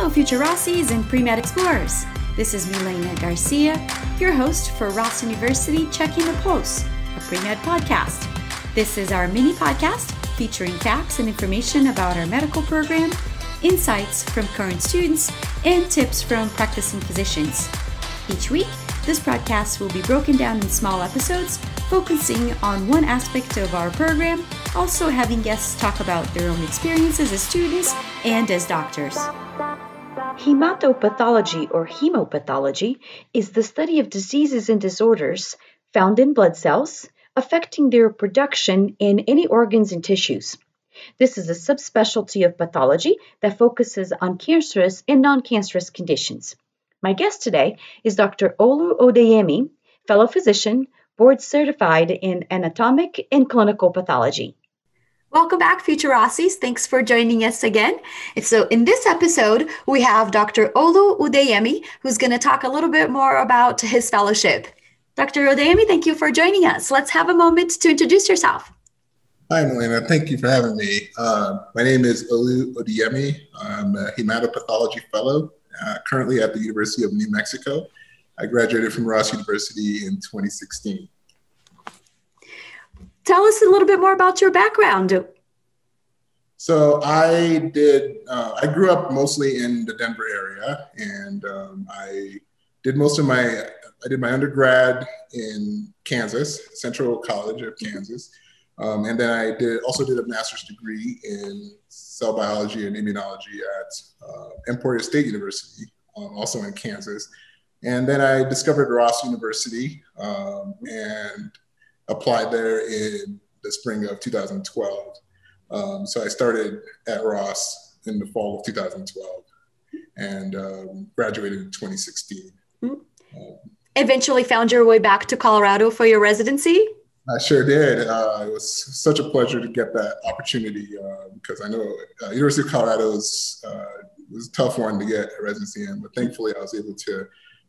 Hello, future Rossies and pre-med explorers. This is Milena Garcia, your host for Ross University Checking the Pulse, a pre-med podcast. This is our mini podcast featuring facts and information about our medical program, insights from current students, and tips from practicing physicians. Each week, this broadcast will be broken down in small episodes, focusing on one aspect of our program, also having guests talk about their own experiences as students and as doctors. Hematopathology or hemopathology is the study of diseases and disorders found in blood cells, affecting their production in any organs and tissues. This is a subspecialty of pathology that focuses on cancerous and non-cancerous conditions. My guest today is Dr. Olu Odeyemi, fellow physician, board certified in anatomic and clinical pathology. Welcome back, future Rossies. Thanks for joining us again. So in this episode, we have Dr. Olu Odeyemi, who's going to talk a little bit more about his fellowship. Dr. Odeyemi, thank you for joining us. Let's have a moment to introduce yourself. Hi, Milena. Thank you for having me. My name is Olu Odeyemi. I'm a hematopathology fellow, currently at the University of New Mexico. I graduated from Ross University in 2016. Tell us a little bit more about your background. So I grew up mostly in the Denver area, and I did my undergrad in Kansas, Central College of Kansas. And then I also did a master's degree in cell biology and immunology at Emporia State University, also in Kansas. And then I discovered Ross University and applied there in the spring of 2012. So I started at Ross in the fall of 2012 and graduated in 2016. Eventually found your way back to Colorado for your residency? I sure did. It was such a pleasure to get that opportunity because I know University of Colorado was a tough one to get a residency in, but thankfully I was able to,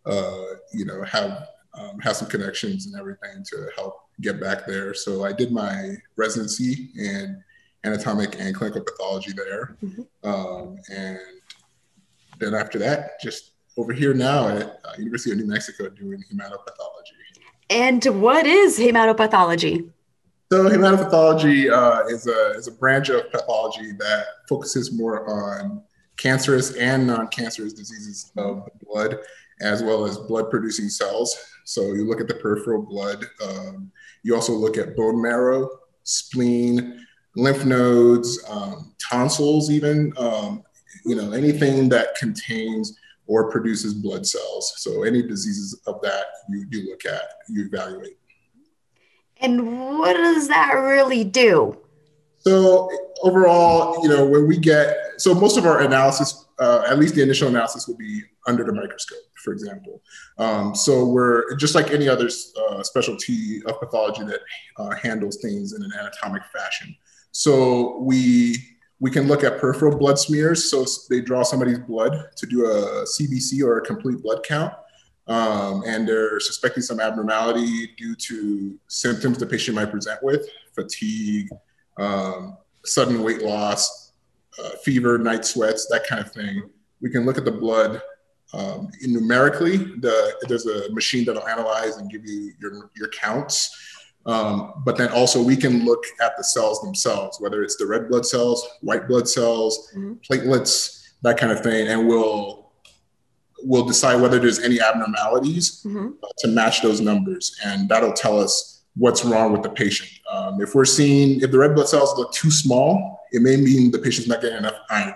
have some connections and everything to help get back there. So I did my residency in anatomic and clinical pathology there. And then after that, just over here now at University of New Mexico doing hematopathology. And what is hematopathology? So hematopathology is a branch of pathology that focuses more on cancerous and non-cancerous diseases of the blood, as well as blood-producing cells. So you look at the peripheral blood. You also look at bone marrow, spleen, lymph nodes, tonsils even, anything that contains or produces blood cells. So any diseases of that you look at, you evaluate. And what does that really do? So overall, so most of our analysis, at least the initial analysis, will be under the microscope, for example. So we're just like any other specialty of pathology that handles things in an anatomic fashion. So we can look at peripheral blood smears. So they draw somebody's blood to do a CBC or a complete blood count. And they're suspecting some abnormality due to symptoms the patient might present with: fatigue, sudden weight loss, fever, night sweats, that kind of thing. We can look at the blood numerically. There's a machine that'll analyze and give you your counts. But then also we can look at the cells themselves, whether it's the red blood cells, white blood cells, platelets, that kind of thing. And we'll decide whether there's any abnormalities to match those numbers. And that'll tell us what's wrong with the patient. If the red blood cells look too small, it may mean the patient's not getting enough iron.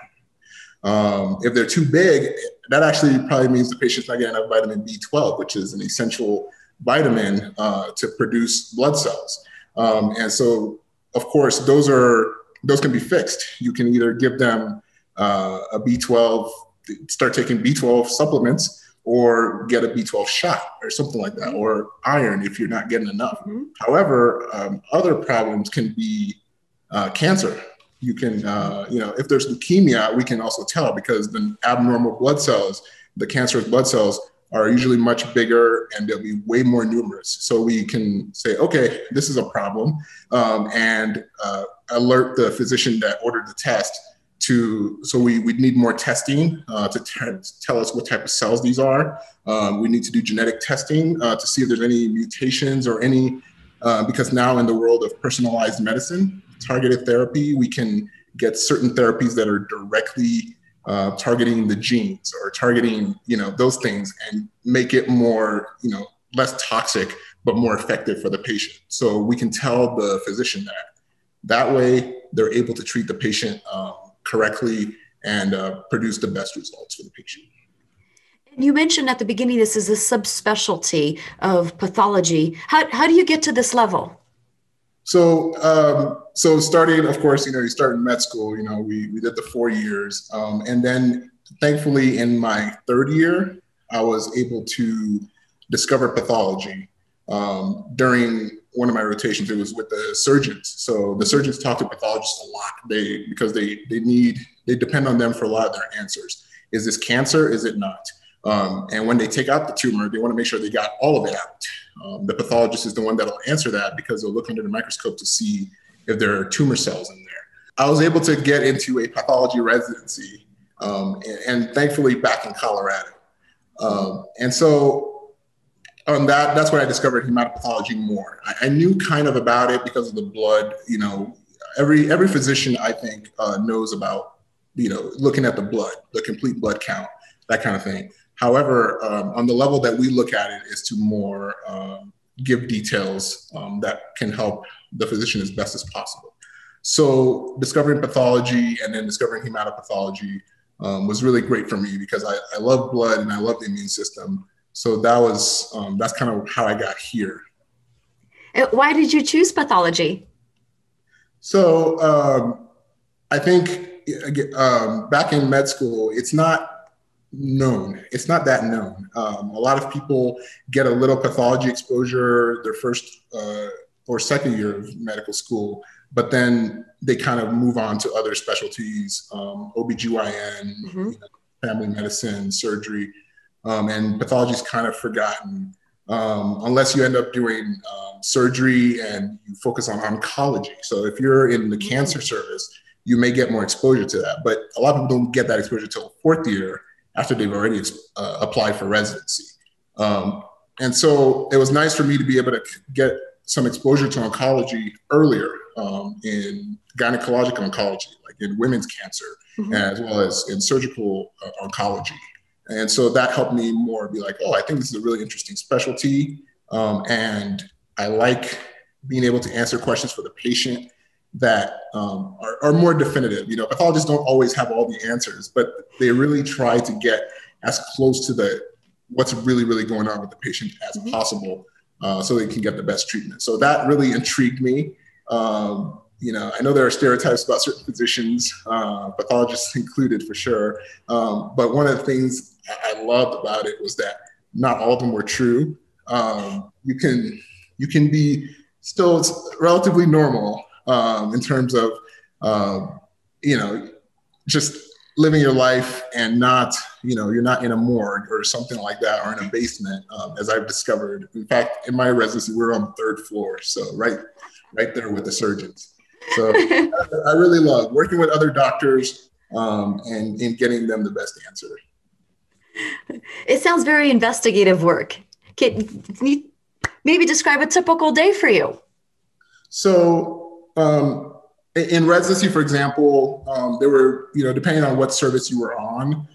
If they're too big, that actually probably means the patient's not getting enough vitamin B12, which is an essential vitamin to produce blood cells. And so, of course, those can be fixed. You can either give them a B12, start taking B12 supplements, or get a B12 shot or something like that, or iron if you're not getting enough. However, other problems can be cancer. You can, if there's leukemia, we can also tell because the abnormal blood cells, the cancerous blood cells, are usually much bigger and they'll be way more numerous. So we can say, okay, this is a problem, and alert the physician that ordered the test so we need more testing to tell us what type of cells these are. We need to do genetic testing to see if there's any mutations or any, because now in the world of personalized medicine, targeted therapy, we can get certain therapies that are directly targeting the genes or targeting, those things, and make it more, less toxic, but more effective for the patient. So we can tell the physician that. That way, they're able to treat the patient correctly and produce the best results for the patient. You mentioned at the beginning, this is a subspecialty of pathology. How do you get to this level? So starting, of course, you start in med school, we did the 4 years. And then thankfully in my third year, I was able to discover pathology during one of my rotations. It was with the surgeons. So the surgeons talk to pathologists a lot because they depend on them for a lot of their answers. Is this cancer? Is it not? And when they take out the tumor, they want to make sure they got all of it out. The pathologist is the one that'll answer that because they'll look under the microscope to see if there are tumor cells in there. I was able to get into a pathology residency, and thankfully back in Colorado. And so on that's when I discovered hematopathology more. I knew kind of about it because of the blood. Every physician, I think, knows about, looking at the blood, the complete blood count, that kind of thing. However, on the level that we look at it is to more give details that can help the physician as best as possible. So discovering pathology and then discovering hematopathology was really great for me because I love blood and I love the immune system. So that's kind of how I got here. Why did you choose pathology? So I think back in med school, it's not known. It's not that known. A lot of people get a little pathology exposure their first or second year of medical school, but then they kind of move on to other specialties, OBGYN, family medicine, surgery, and pathology is kind of forgotten unless you end up doing surgery and you focus on oncology. So if you're in the cancer service, you may get more exposure to that, but a lot of people don't get that exposure till fourth year after they've already applied for residency. And so it was nice for me to be able to get some exposure to oncology earlier in gynecological oncology, like in women's cancer, as well as in surgical oncology. And so that helped me more be like, oh, I think this is a really interesting specialty. And I like being able to answer questions for the patient that are more definitive. Pathologists don't always have all the answers, but they really try to get as close to what's really, really going on with the patient as possible so they can get the best treatment. So that really intrigued me. I know there are stereotypes about certain physicians, pathologists included for sure. But one of the things I loved about it was that not all of them were true. You can be still relatively normal in terms of, just living your life and not, you're not in a morgue or something like that or in a basement, as I've discovered. In fact, in my residency, we're on the third floor. So right there with the surgeons. So I really love working with other doctors and getting them the best answer. It sounds very investigative work. Can you maybe describe a typical day for you? So in residency, for example, there were, depending on what service you were on,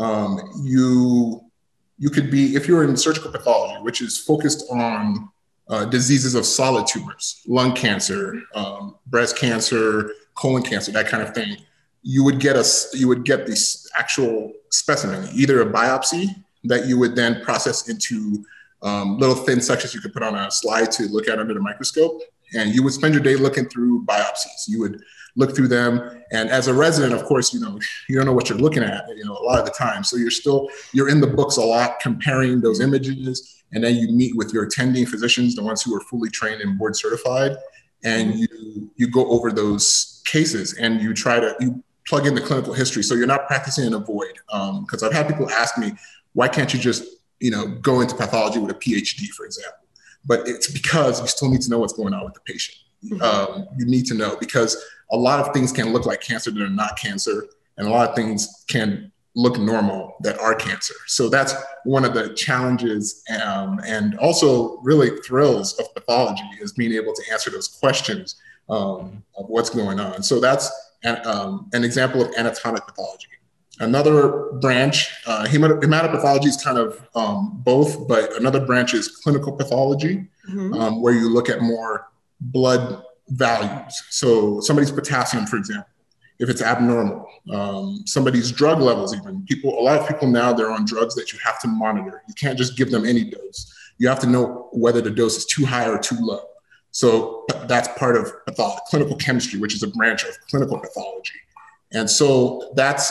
you could be, if you're in surgical pathology, which is focused on diseases of solid tumors, lung cancer, breast cancer, colon cancer, that kind of thing, you would get this actual specimen, either a biopsy that you would then process into little thin sections you could put on a slide to look at under the microscope. And you would spend your day looking through biopsies. You would look through them. And as a resident, of course, you don't know what you're looking at, a lot of the time. So you're in the books a lot, comparing those images. And then you meet with your attending physicians, the ones who are fully trained and board certified. And you go over those cases and you plug in the clinical history. So you're not practicing in a void. Because I've had people ask me, why can't you just, go into pathology with a PhD, for example? But it's because you still need to know what's going on with the patient. You need to know, because a lot of things can look like cancer that are not cancer, and a lot of things can look normal that are cancer. So that's one of the challenges and also really thrills of pathology, is being able to answer those questions of what's going on. So that's an example of anatomic pathology. Another branch, hematopathology is kind of both, but another branch is clinical pathology, where you look at more blood values. So somebody's potassium, for example, if it's abnormal, somebody's drug levels, even a lot of people now, they're on drugs that you have to monitor. You can't just give them any dose. You have to know whether the dose is too high or too low. So that's part of clinical chemistry, which is a branch of clinical pathology. And so that's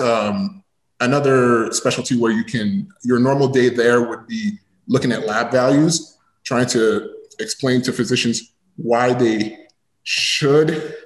another specialty where your normal day there would be looking at lab values, trying to explain to physicians why they should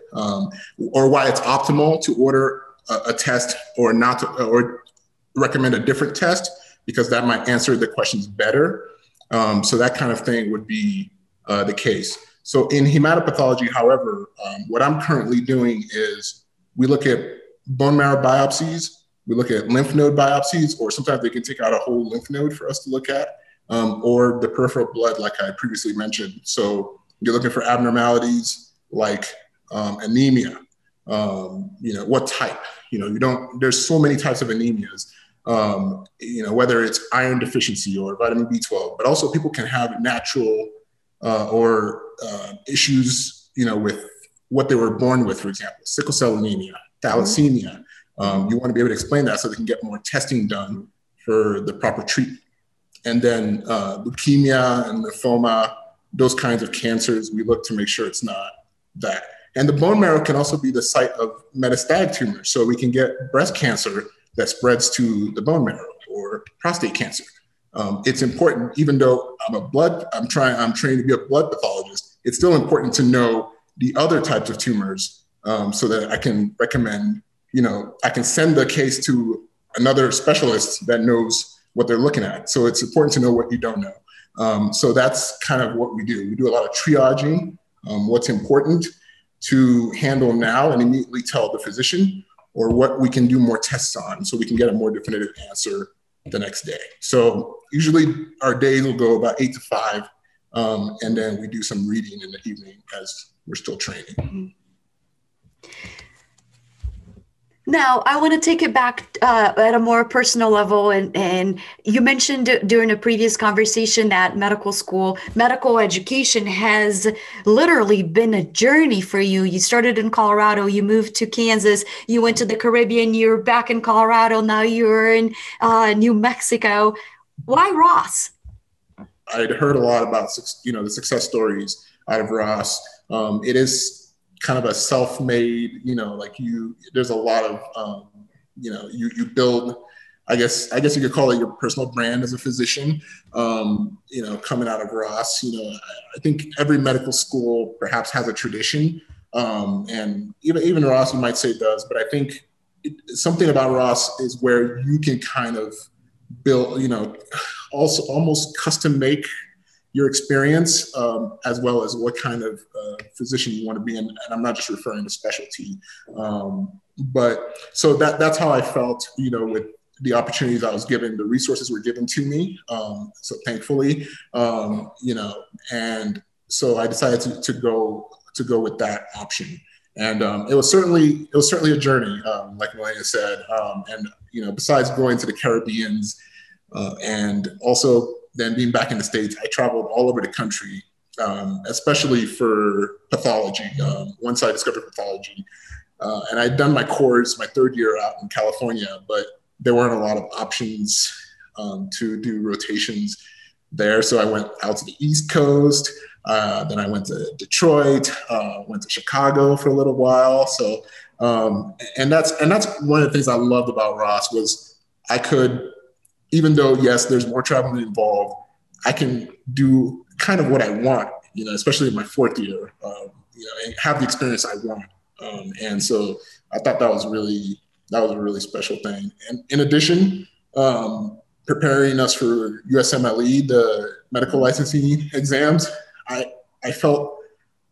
or why it's optimal to order a test or not to, or recommend a different test, because that might answer the questions better. So that kind of thing would be the case. So in hematopathology, however, what I'm currently doing is we look at bone marrow biopsies, we look at lymph node biopsies, or sometimes they can take out a whole lymph node for us to look at, or the peripheral blood, like I previously mentioned. So you're looking for abnormalities like anemia, what type, there's so many types of anemias, whether it's iron deficiency or vitamin B12, but also people can have natural or issues, with what they were born with, for example, sickle cell anemia, thalassemia. You want to be able to explain that so they can get more testing done for the proper treatment. And then leukemia and lymphoma, those kinds of cancers, we look to make sure it's not that. And the bone marrow can also be the site of metastatic tumors. So we can get breast cancer that spreads to the bone marrow, or prostate cancer. It's important, even though I'm trained to be a blood pathologist, it's still important to know the other types of tumors so that I can recommend, I can send the case to another specialist that knows what they're looking at. So it's important to know what you don't know. So that's kind of what we do. We do a lot of triaging, what's important to handle now and immediately tell the physician, or what we can do more tests on so we can get a more definitive answer the next day. So usually our days will go about 8 to 5, and then we do some reading in the evening as we're still training. Now, I want to take it back at a more personal level. And you mentioned during a previous conversation that medical education has literally been a journey for you. You started in Colorado, you moved to Kansas, you went to the Caribbean, you're back in Colorado, now you're in New Mexico. Why Ross? I'd heard a lot about, the success stories out of Ross. It is kind of a self-made, there's a lot of, you build, I guess you could call it your personal brand as a physician, coming out of Ross. I think every medical school perhaps has a tradition, and even Ross, you might say, does, but I think something about Ross is where you can kind of build, also almost custom make your experience, as well as what kind of physician you want to be in. And I'm not just referring to specialty, but so that's how I felt, with the opportunities I was given, the resources were given to me. So thankfully, and so I decided to go with that option. And it was certainly a journey, like Melania said. And besides going to the Caribbeans, and also then being back in the States, I traveled all over the country, especially for pathology. Once I discovered pathology, and I'd done my course, my third year out in California, but there weren't a lot of options to do rotations there. So I went out to the East Coast. Then I went to Detroit, went to Chicago for a little while. So, and that's one of the things I loved about Ross was I could, even though, yes, there's more traveling involved, I can do kind of what I want, especially in my fourth year, and have the experience I want. And so I thought that was a really special thing. And in addition, preparing us for USMLE, the medical licensing exams, I felt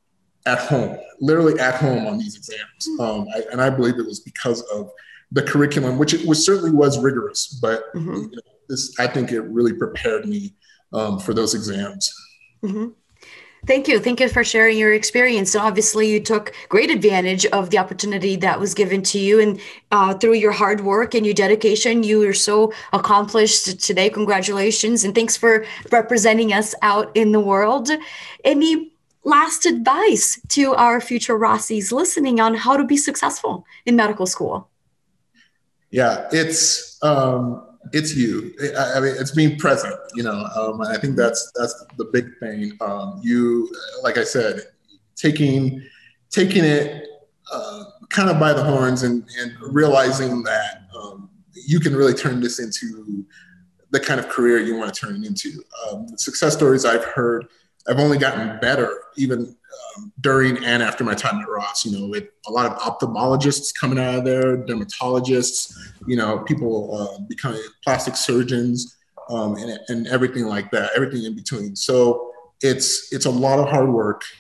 at home, literally at home on these exams. And I believe it was because of the curriculum, which certainly was rigorous, but I think it really prepared me for those exams. Thank you. Thank you for sharing your experience. And obviously you took great advantage of the opportunity that was given to you. And through your hard work and your dedication, you are so accomplished today. Congratulations. And thanks for representing us out in the world. Any last advice to our future Rossies listening on how to be successful in medical school? Yeah, it's you. I mean, it's being present, I think that's the big thing. You, like I said, taking it kind of by the horns and realizing that you can really turn this into the kind of career you want to turn it into. The success stories I've heard, I've only gotten better even during and after my time at Ross, with a lot of ophthalmologists coming out of there, dermatologists, people becoming plastic surgeons, and everything like that, everything in between. So it's a lot of hard work.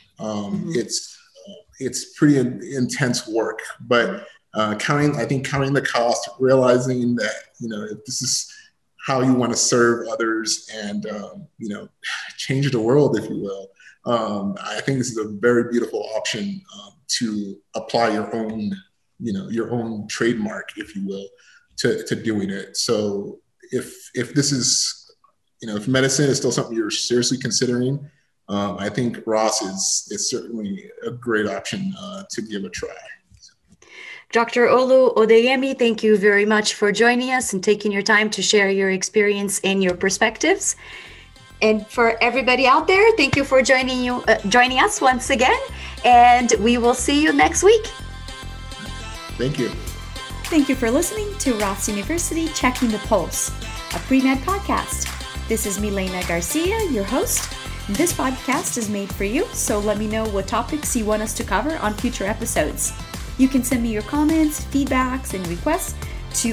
It's pretty intense work, but counting the cost, realizing that, if this is how you want to serve others and, change the world, if you will. I think this is a very beautiful option to apply your own trademark, if you will, to doing it. So if this is, if medicine is still something you're seriously considering, I think Ross is certainly a great option to give a try. Dr. Olu Odeyemi, thank you very much for joining us and taking your time to share your experience and your perspectives. And for everybody out there, thank you for joining us once again, and we will see you next week. Thank you. Thank you for listening to Ross University Checking the Pulse, a pre-med podcast. This is Milena Garcia, your host. This podcast is made for you, so let me know what topics you want us to cover on future episodes. You can send me your comments, feedbacks, and requests to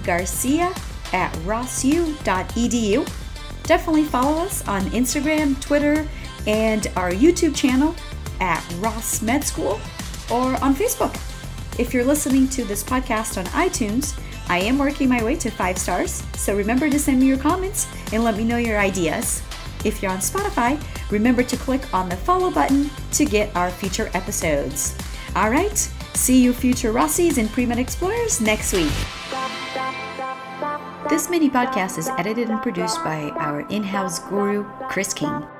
mgarcia@rossu.edu. Definitely follow us on Instagram, Twitter, and our YouTube channel at Ross Med School, or on Facebook. If you're listening to this podcast on iTunes, I am working my way to 5 stars, so remember to send me your comments and let me know your ideas. If you're on Spotify, remember to click on the follow button to get our future episodes. All right, see you future Rossies and Pre-Med Explorers next week. This mini podcast is edited and produced by our in-house guru, Chris King.